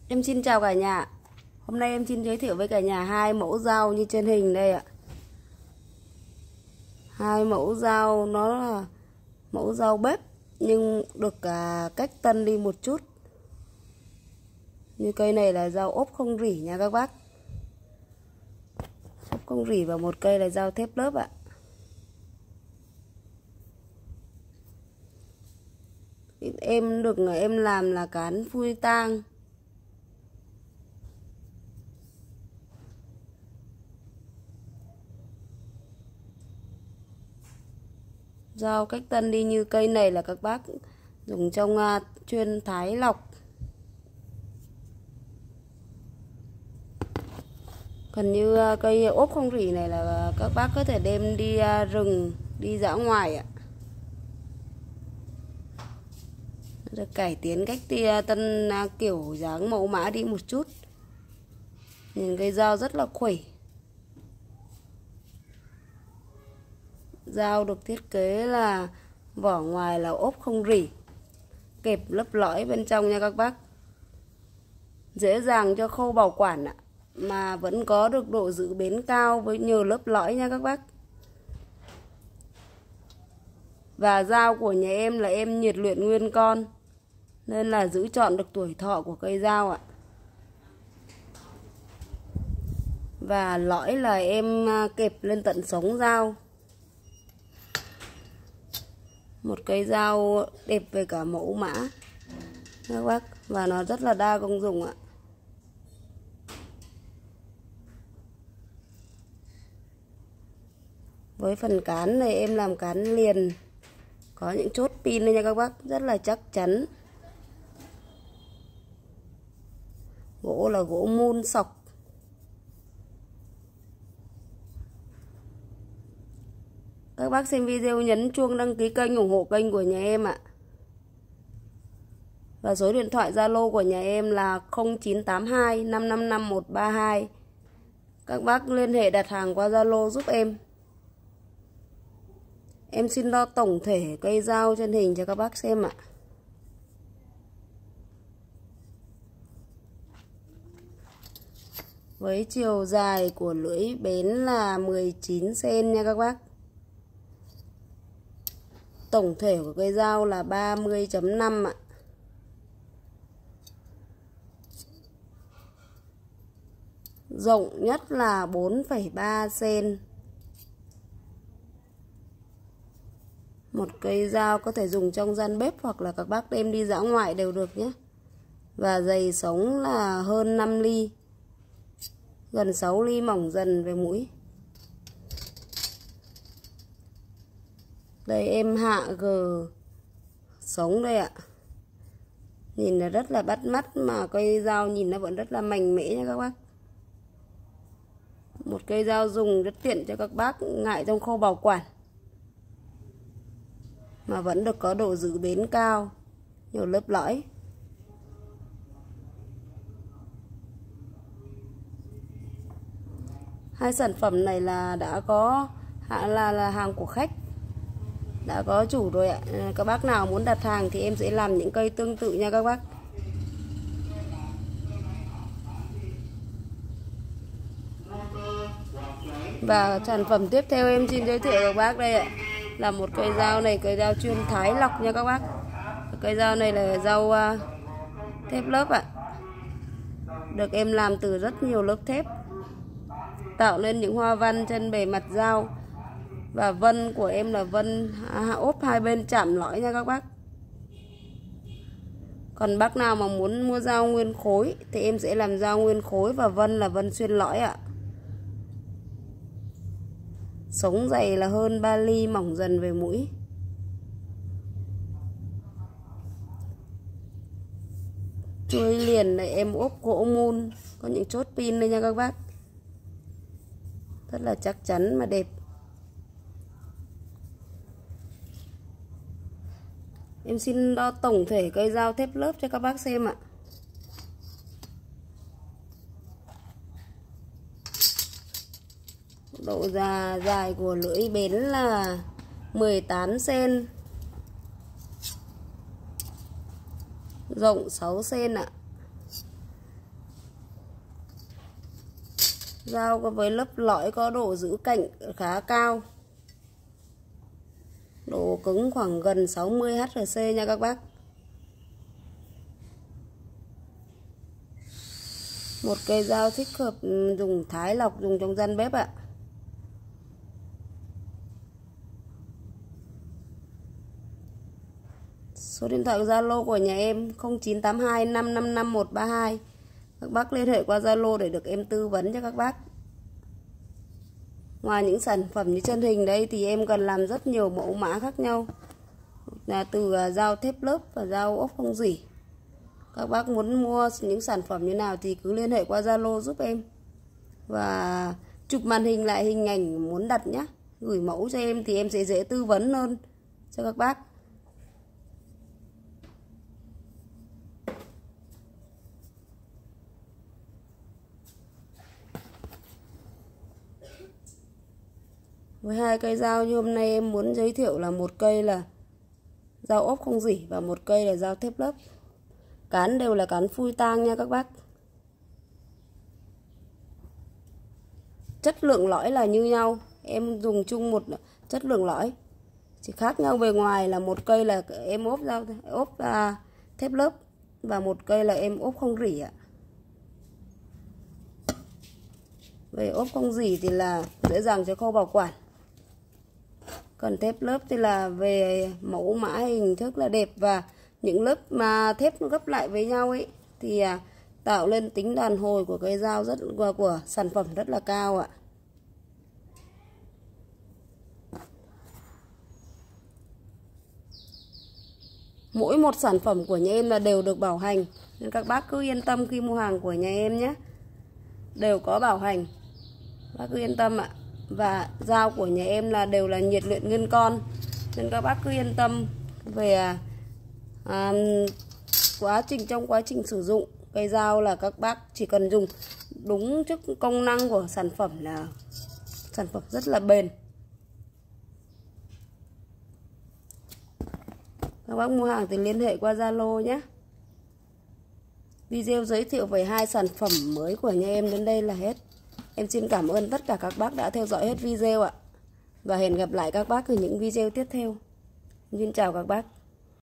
Em xin chào cả nhà. Hôm nay em xin giới thiệu với cả nhà hai mẫu dao như trên hình đây ạ. Hai mẫu dao nó là mẫu dao bếp nhưng được cách tân đi một chút. Như cây này là dao ốp không rỉ nha các bác. Ốp không rỉ và một cây là dao thép lớp ạ. Em làm là cán phui tang. Dao cách tân đi như cây này là các bác dùng trong chuyên thái lọc. Còn như cây ốp không rỉ này là các bác có thể đem đi rừng, đi dã ngoại ạ. Được cải tiến cách tân kiểu dáng mẫu mã đi một chút. Nhìn cây dao rất là khỏe. Dao được thiết kế là vỏ ngoài là ốp không rỉ, kẹp lớp lõi bên trong nha các bác. Dễ dàng cho khâu bảo quản ạ, mà vẫn có được độ giữ bén cao với nhiều lớp lõi nha các bác. Và dao của nhà em là em nhiệt luyện nguyên con, nên là giữ trọn được tuổi thọ của cây dao ạ. Và lõi là em kẹp lên tận sống dao. Một cây dao đẹp về cả mẫu mã các bác, và nó rất là đa công dụng ạ. Với phần cán này em làm cán liền, có những chốt pin đây nha các bác, rất là chắc chắn. Gỗ là gỗ mun sọc. Các bác xem video nhấn chuông đăng ký kênh ủng hộ kênh của nhà em ạ. Và số điện thoại Zalo của nhà em là 0982 555 132. Các bác liên hệ đặt hàng qua Zalo giúp em. Em xin đo tổng thể cây dao trên hình cho các bác xem ạ. Với chiều dài của lưỡi bén là 19 cm nha các bác. Tổng thể của cây dao là 30.5 ạ. Rộng nhất là 4,3 cm. Một cây dao có thể dùng trong gian bếp hoặc là các bác đem đi dã ngoại đều được nhé. Và dày sống là hơn 5 ly. Gần 6 ly mỏng dần về mũi. Đây em hạ gờ sống đây ạ. Nhìn là rất là bắt mắt, mà cây dao nhìn nó vẫn rất là mạnh mẽ nha các bác. Một cây dao dùng rất tiện cho các bác ngại trong khâu bảo quản, mà vẫn được có độ giữ bén cao, nhiều lớp lõi. Hai sản phẩm này là đã có là hàng của khách, đã có chủ rồi ạ. Các bác nào muốn đặt hàng thì em sẽ làm những cây tương tự nha các bác. Và sản phẩm tiếp theo em xin giới thiệu các bác đây ạ, là một cây dao này, cây dao chuyên thái lọc nha các bác. Cây dao này là dao thép lớp ạ. Được em làm từ rất nhiều lớp thép, tạo nên những hoa văn trên bề mặt dao. Và vân của em là vân ốp hai bên chạm lõi nha các bác. Còn bác nào mà muốn mua dao nguyên khối thì em sẽ làm dao nguyên khối, và vân là vân xuyên lõi ạ. Sống dày là hơn 3 ly, mỏng dần về mũi. Chuôi liền này em ốp gỗ mun, có những chốt pin đây nha các bác. Rất là chắc chắn mà đẹp. Em xin đo tổng thể cây dao thép lớp cho các bác xem ạ. Độ dài của lưỡi bén là 18 cm. Rộng 6 cm ạ. Dao với lớp lõi có độ giữ cạnh khá cao. Độ cứng khoảng gần 60 HRC nha các bác. Một cây dao thích hợp dùng thái lọc, dùng trong gian bếp ạ. Số điện thoại Zalo của nhà em 0982 555 132. Các bác liên hệ qua Zalo để được em tư vấn cho các bác. Ngoài những sản phẩm như chân hình đây thì em còn làm rất nhiều mẫu mã khác nhau, là từ dao thép lớp và dao ốp không rỉ. Các bác muốn mua những sản phẩm như nào thì cứ liên hệ qua Zalo giúp em, và chụp màn hình lại hình ảnh muốn đặt nhé, gửi mẫu cho em thì em sẽ dễ tư vấn hơn cho các bác. Với hai cây dao như hôm nay em muốn giới thiệu là một cây là dao ốp không rỉ và một cây là dao thép lớp. Cán đều là cán phui tang nha các bác. Chất lượng lõi là như nhau, em dùng chung một chất lượng lõi, chỉ khác nhau bề ngoài là một cây là em ốp thép lớp và một cây là em ốp không rỉ ạ. Về ốp không rỉ thì là dễ dàng cho khâu bảo quản, còn thép lớp thì là về mẫu mã hình thức là đẹp, và những lớp mà thép gấp lại với nhau ấy thì tạo lên tính đàn hồi của cây dao của sản phẩm rất là cao ạ. Mỗi một sản phẩm của nhà em là đều được bảo hành, nên các bác cứ yên tâm khi mua hàng của nhà em nhé, đều có bảo hành, bác cứ yên tâm ạ. Và dao của nhà em là đều là nhiệt luyện nguyên con, nên các bác cứ yên tâm về trong quá trình sử dụng cây dao là các bác chỉ cần dùng đúng chức công năng của sản phẩm là sản phẩm rất là bền. Các bác mua hàng thì liên hệ qua Zalo nhé. Video giới thiệu về hai sản phẩm mới của nhà em đến đây là hết. Em xin cảm ơn tất cả các bác đã theo dõi hết video ạ. Và hẹn gặp lại các bác ở những video tiếp theo. Xin chào các bác.